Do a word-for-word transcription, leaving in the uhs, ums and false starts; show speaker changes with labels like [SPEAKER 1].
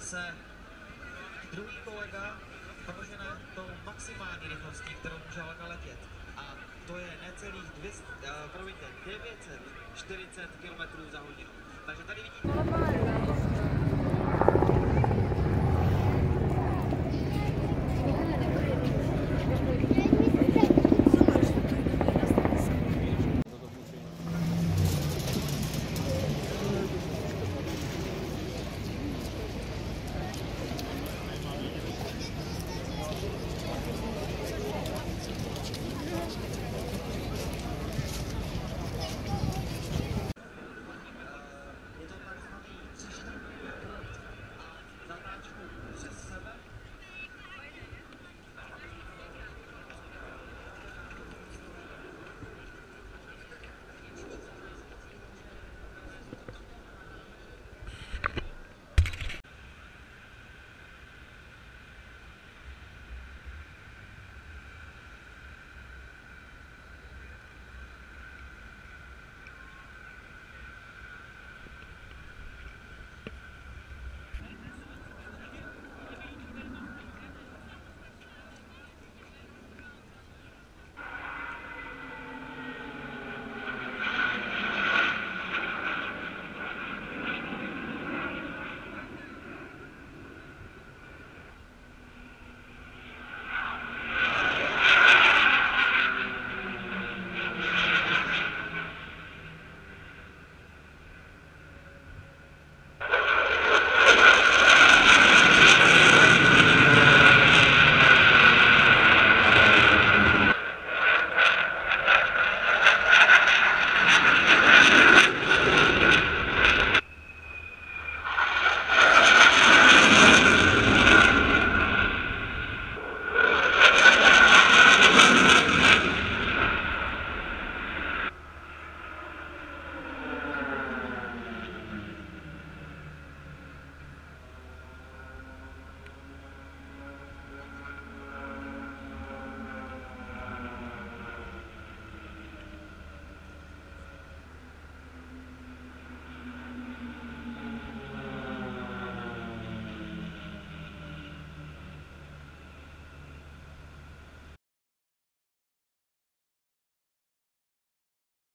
[SPEAKER 1] zase druhý kolega prodloužené tou maximální rychlostí, kterou může Halka letět. A to je necelých dvě stě, uh, promiňte, devět set čtyřicet kilometrů za hodinu. Takže tady vidíte...